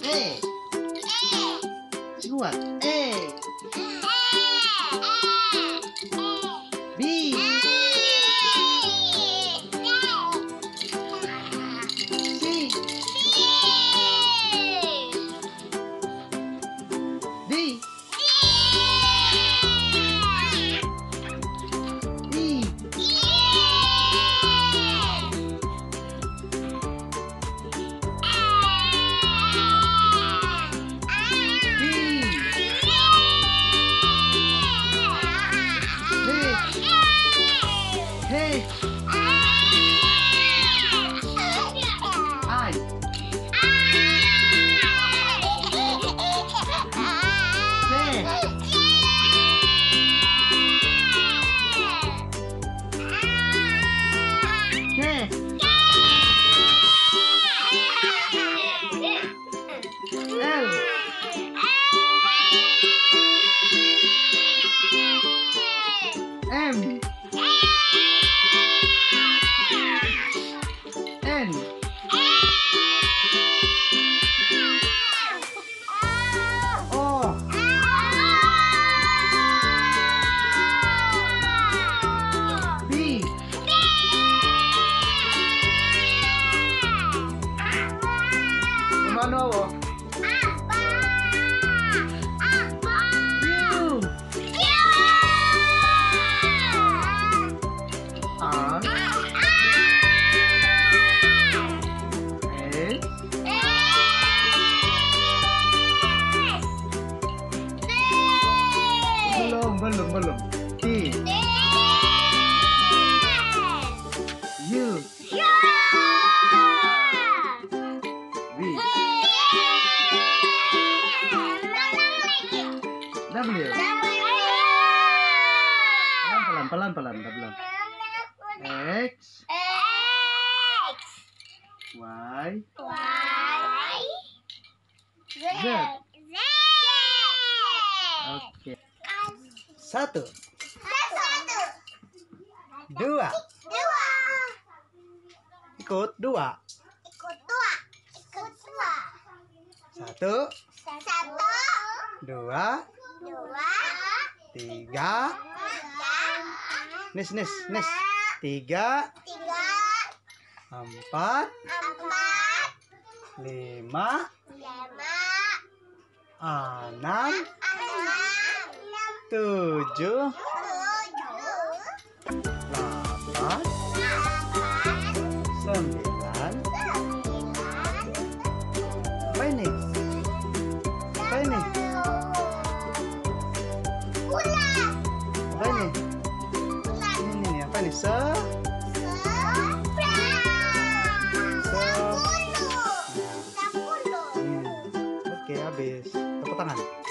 A. Semua. A. B. C. D. E. Hey. I. K. L. M. N. O. P. Kemana wo? U. R. S. Belum. T. U. V. W. Pelan. X. Y. Z. Oke. 1, 2. Ikut 2. 1, 2, 3. Nis. 3, 4, 5, 6, 7, 8, 9. Apa ini? Apa ini? Apa ini? Ini apa ini? Oke, habis. Tepuk tangan.